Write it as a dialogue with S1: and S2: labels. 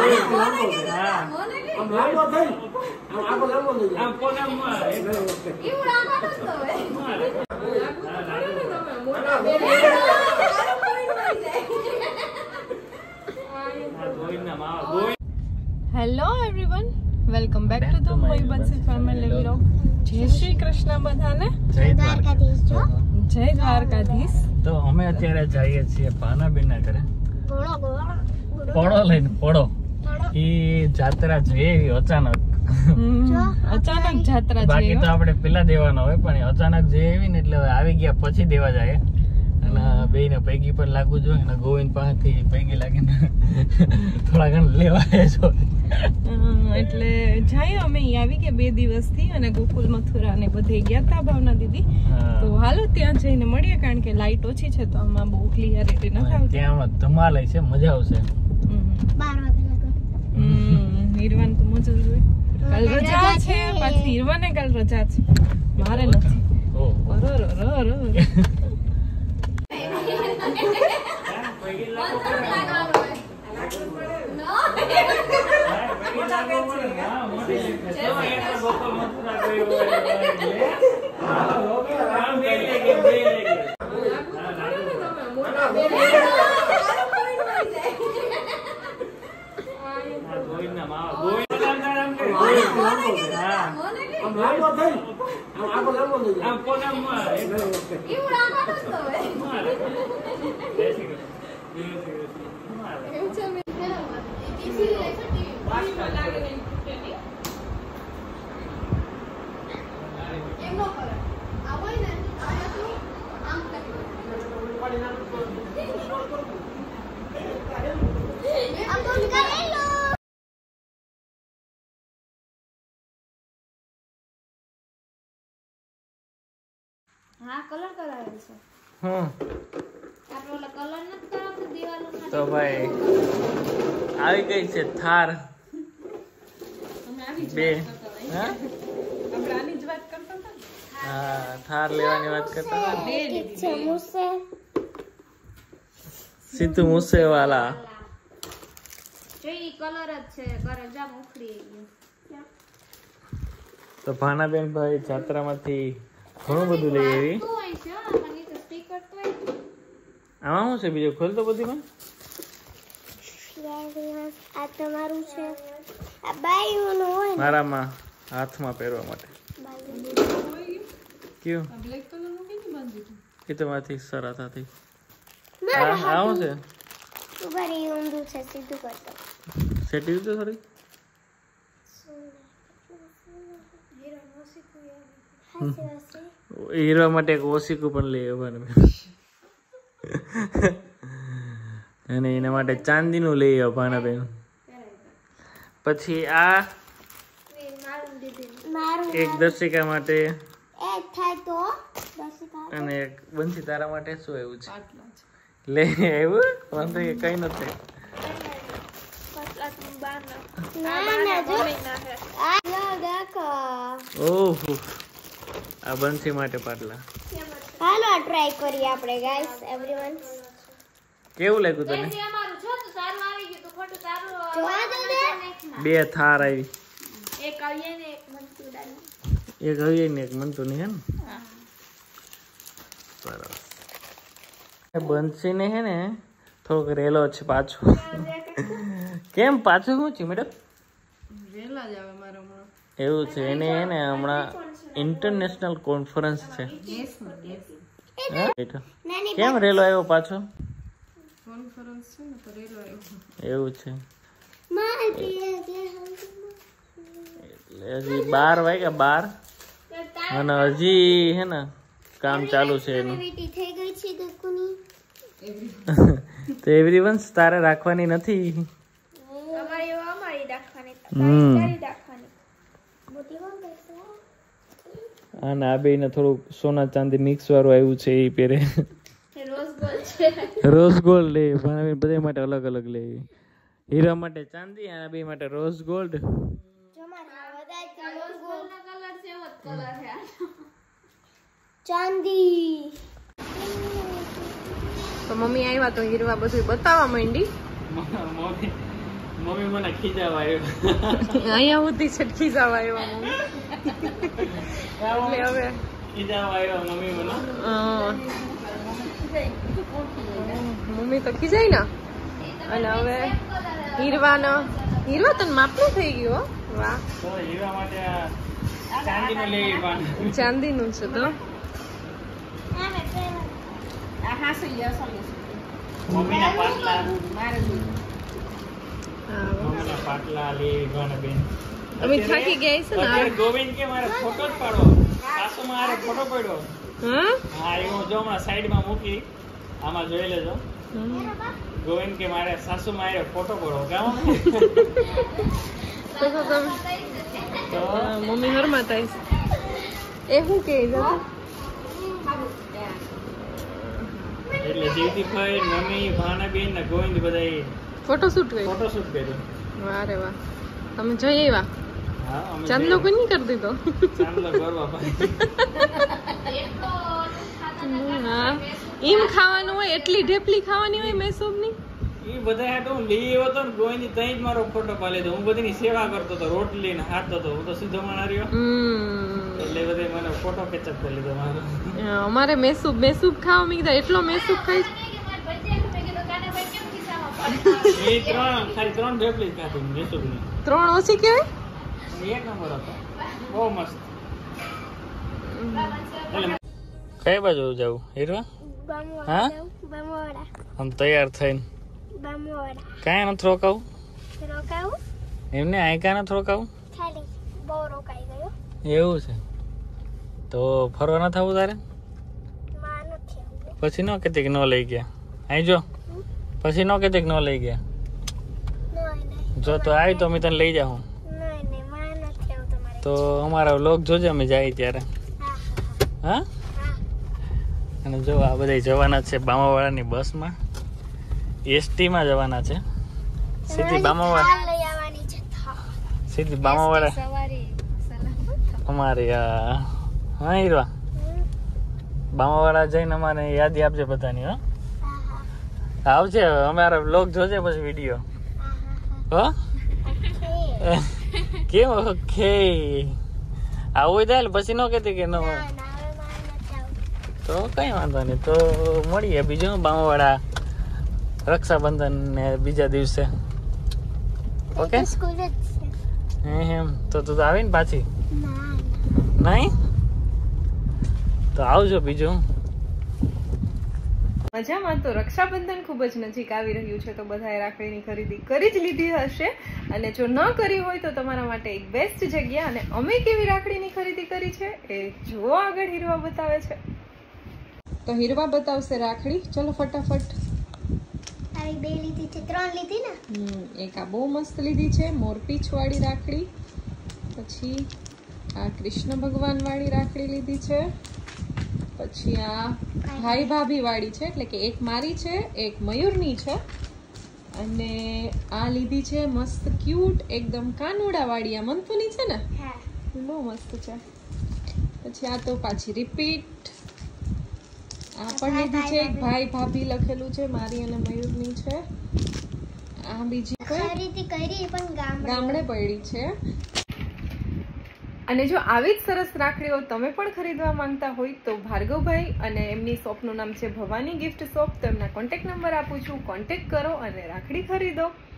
S1: Hello everyone, welcome back to the my Bansi family vlog. જય શ્રી કૃષ્ણ બધાને.
S2: જય દ્વારકાધીશ.
S1: જય દ્વારકાધીશ.
S2: તો અમે અત્યારે જઈએ છીએ ભાનાબેન ના ઘરે. પોળો લઈને પોળો ઈ જાત્રા જોઈએ અચાનક
S1: જાત્રા.
S2: બાકી તો આપણે પેલા દેવાના હોય, પણ અચાનક જઈએ ને એટલે આવી ગયા પછી દેવા જાય. અને બે ને પૈકી પણ લાગવું જોઈએ ને ગોવિંદ પાસેથી પૈકી લાગીને થોડા ઘણા લેવાય છો
S1: એટલે જાય અમે આવી ગયા 2 દિવસથી અને ગોકુલ મથુરા ને બધે ગયા તા ભાવના દીદી. તો હાલો ત્યાં જઈને મળીએ, કારણ કે લાઈટ ઓછી છે તો આમાં બહુ ક્લિયરિટી નથી આવતી.
S2: ત્યાં ધમાલ છે, મજા આવશે.
S1: 12 વાગે હીરવાન તો મજા જોઈએ. કાલ રજા છે, પાછી હીરવાને કાલ રજા છે, મારે નથી.
S2: તો ભાઈ આવી ગઈ છે થાર. થાર લેવાની વાત કરતા સીધું મૂસે વાલા તો ભાનાબેન ભાઈ જાત્રામાંથી ઘણું બધું લઈ આવી. આમાં શું છે બીજું? ખોલ તો બધી.
S3: આ તમારું છે, આ બાઈઓનું હોય
S2: મારામાં હાથમાં પહેરવા માટે. ક્યું એ તો માથી સરાતાથી આવું છે.
S3: ઉભારી ઊંધું છે, સીધું કરતો
S2: સેટી તો સોરી હીરવા માટે એક ઓશીકું પણ લઈ આવવાનું અને એના માટે ચાંદીનું લઈ આવ ભાનાબેન. પછી આ એક દર્શિકા માટે અને એક બંસી તારા માટે. શું એવું છે લે એવું વાંધો કે કઈ નથી. ઓહો આ બંસી માટે પાટલા.
S3: હાલો ટ્રાય કરીએ આપણે ગાઈસ એવરીવન.
S2: કેવું લાગ્યું તને? બે થાર આવી, એક આવીએ ને એક મનતું નહીં. હે ને બરાબર. બંસી ને હે ને થોડોક રેલો છે પાછો. કેમ પાછું શું છે મેડમ? એવું છે એને હે ને હમણાં ઇન્ટરનેશનલ કોન્ફરન્સ છે. કેમ રેલો આવ્યો પાછો? એવું છે. હજી 12 વાગ્યા 12 અને હજી હે ને કામ ચાલુ છે એનું. તો એવરીવન તારે રાખવાની નથી. અને આ બે ને થોડુંક સોના ચાંદી મિક્સ વાળું આવ્યું છે એ પહેરે. રોઝ ગોલ્ડ લે બધા માટે અલગ અલગ લે. હીરા માટે ચાંદી, આ બે માટે રોઝ ગોલ્ડ.
S3: ચાંદી.
S1: તો મમ્મી આવ્યા તો હીરવા બધું બતાવવા માંડી.
S2: મમ્મી મને ખીજાવા આવ્યો.
S1: અહીંયા સુધી છે ખીજાવા આવ્યો મમ્મી. એટલે હવે
S2: ખીજાવા આવ્યો મમ્મી મને.
S1: મમ્મી તો ખીજાય ને. અને હવે હીરવા તને માપનું થઈ ગયું હો. વાહ.
S2: તો હીરવા માટે ચાંદીનું લેવી પણ
S1: ચાંદીનું છે તો
S2: મમ્મીના પાટલા લેવી પણ બેન.
S1: અમે થાકી ગયા છે ને.
S2: ગોવિંદ કે મારે ફોટો જ પાડો. સાસુ મારે ફોટો પડ્યો. હા એ હું જો હમણાં સાઈડમાં મૂકી આમાં જોઈ લેજો. ગોવિંદ કે મારે સાસુ મારે ફોટો પડો કામ.
S1: તો મમ્મી હરમાં થાય એ શું કે
S2: એટલે જીવતીભાઈ મમ્મી ભાણાબેન ને ગોવિંદ બધા
S1: ફોટોશૂટ
S2: કર્યું.
S1: વાહ રે વાહ. તમે જઈ આવ્યા?
S2: હા અમે
S1: ચાંદલો કોઈ નહીં કરી દીધો.
S2: ચાંદલો કરવા
S1: હા એમ ખાવાનું હોય એટલી ઢેપલી ખાવાની હોય મેસૂબની.
S2: એ બધા હાટો હું લઈ આવ્યો હતો ને ગોવિંદ ત્યાં જ મારો ફોટો પાડી લીધો. હું બધીની સેવા કરતો હતો, રોટલી ને હાથતો હતો. હું તો સીધો માણા રહ્યો એટલે બધે મને ફોટો કેચઅપ કરી લીધો મારો.
S1: અમારે મેસૂબ ખાવા મેં કીધા એટલો મેસૂબ ખાઈ
S2: ખાલી 3 ઢેપલી જ ખાધી મેસૂબની.
S1: 3 ઓછી કહેવાય.
S2: એક નંબર હતો, બહુ મસ્ત. કઈ બાજુ જવું હીરવા? હા આમ તૈયાર થઈને કાંઈ નથી રોકાવું? એમને આ કાંઈ નથી રોકાવું? એવું છે તો ફરવા ન થવું તારે? પછી ન કહેતી કે ન લઈ ગયા? અહીં જો પછી ન કહેતી કે ન લઈ ગયા? જો તો આવી તો અમે તને લઈ જાઉં. તો અમારા વ્લોગ જોજે અમે જાય ત્યારે. હા અને જો આ બધા જવાના છે બામાવાળાની બસમાં. એસટીમાં જવાના છે સીધી બામાવાળા અમારી. હા હીરવા બામાવાળા જઈને અમારે યાદી આપજે બધાની. હો આવજે અમારા વ્લોગ જોજે પછી વિડીયો. હો કેમ ઓકે આવું થાય પછી ન કહેતી કે ન તો કઈ વાંધો નહીં. તો મળીએ બીજું બામાવાળા રક્ષાબંધન ને બીજા દિવસે. ઓકે એમ તો તું તો આવી ને પાછી? નહીં તો આવજો બીજું.
S1: મજામાં. તો રક્ષાબંધન ખૂબ જ નજીક આવી રહ્યું છે તો બધાએ રાખડીની ખરીદી કરી જ લીધી હશે. અને જો ન કરી હોય તો તમારા માટે એક બેસ્ટ જગ્યા. અને અમે કેવી રાખડીની ખરીદી કરી છે એ જો આગળ હીરવા બતાવે છે. તો હીરવા બતાવશે રાખડી. ચલો ફટાફટ.
S3: બે લીધી છે, 3 લીધી ને.
S1: એક આ બહુ મસ્ત લીધી છે મોરપીંછ વાળી રાખડી. પછી આ કૃષ્ણ ભગવાન વાળી રાખડી લીધી છે. પછી આ ભાઈ ભાભી વાળી છે એટલે કે એક મારી છે એક મયુરની છે. અને આ લીધી છે મસ્ત ક્યુટ એકદમ કાનુડા વાળી. આ મંતુની છે ને? બહુ મસ્ત છે. પછી આ તો પાછી રિપીટ. આ પણ લીધી છે એક ભાઈ ભાભી લખેલું છે મારી અને મયુરની છે. આ બીજી
S3: ખરીદી કરી પણ
S1: ગામડે પડી છે. અને જો આવી જ સરસ રાખડીઓ તમે પણ ખરીદવા માંગતા હોય તો ભાર્ગવભાઈ અને એમની શોપનું નામ છે ભવાની ગિફ્ટ શોપ. તો એમના કોન્ટેક્ટ નંબર આપું છું, કોન્ટેક્ટ કરો અને રાખડી ખરીદો.